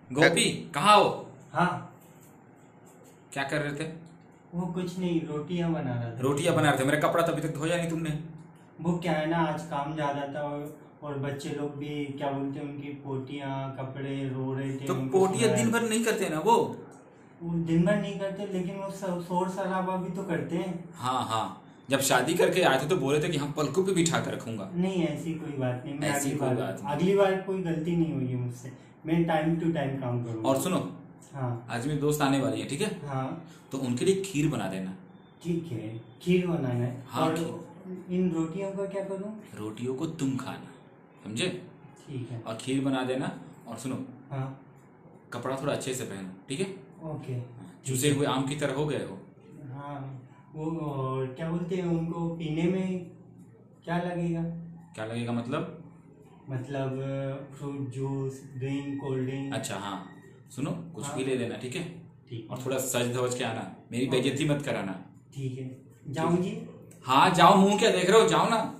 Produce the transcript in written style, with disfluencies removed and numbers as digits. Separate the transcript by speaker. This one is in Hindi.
Speaker 1: गोपी कहाँ हो?
Speaker 2: हाँ।
Speaker 1: क्या कर रहे थे?
Speaker 2: वो कुछ नहीं, रोटियां बना रहा था।
Speaker 1: रोटियां बना रहे थे। मेरा कपड़ा तो अभी तक धोया नहीं तुमने।
Speaker 2: वो क्या है ना, आज काम ज्यादा था और बच्चे लोग भी क्या बोलते हैं, उनकी पोटियां कपड़े रो रहे थे।
Speaker 1: तो
Speaker 2: उनको
Speaker 1: पोटियां
Speaker 2: सुनाया।
Speaker 1: दिन भर नहीं करते ना वो?
Speaker 2: वो दिन भर नहीं करते, लेकिन वो शोर शराबा भी तो करते हैं।
Speaker 1: हाँ हाँ। जब शादी करके आए थे तो बोले थे कि हम पलकों पे बिठा कर रखूंगा।
Speaker 2: नहीं, ऐसी कोई बात नहीं। मैं
Speaker 1: ऐसी कोई बात नहीं।
Speaker 2: अगली बार कोई गलती नहीं होगी मुझसे। मैं टाइम टू टाइम काम करूंगा।
Speaker 1: और सुनो,
Speaker 2: हाँ
Speaker 1: आज मेरे दोस्त आने वाली है, ठीक है?
Speaker 2: हाँ।
Speaker 1: तो उनके लिए खीर बना देना।
Speaker 2: ठीक है, खीर बनाना है।
Speaker 1: हाँ,
Speaker 2: और
Speaker 1: खीर।
Speaker 2: इन रोटियों का क्या करूँ?
Speaker 1: रोटियों को तुम खाना, समझे?
Speaker 2: ठीक है।
Speaker 1: और खीर बना देना। और सुनो,
Speaker 2: हाँ।
Speaker 1: कपड़ा थोड़ा अच्छे से पहनो, ठीक है?
Speaker 2: ओके।
Speaker 1: चूसे हुए आम की तरह हो गए हो।
Speaker 2: हाँ। वो और क्या बोलते हैं, उनको पीने में क्या लगेगा?
Speaker 1: क्या लगेगा मतलब?
Speaker 2: मतलब fruit juice, drink, cold drink.
Speaker 1: अच्छा हाँ, सुनो, कुछ
Speaker 2: हाँ।
Speaker 1: भी ले लेना, ठीक है?
Speaker 2: ठीक
Speaker 1: और थोड़ा सज धवज के आना, मेरी बेइज्जती मत कराना।
Speaker 2: ठीक है। जाऊँ जी?
Speaker 1: हाँ जाओ, मुंह क्या देख रहे हो, जाओ ना।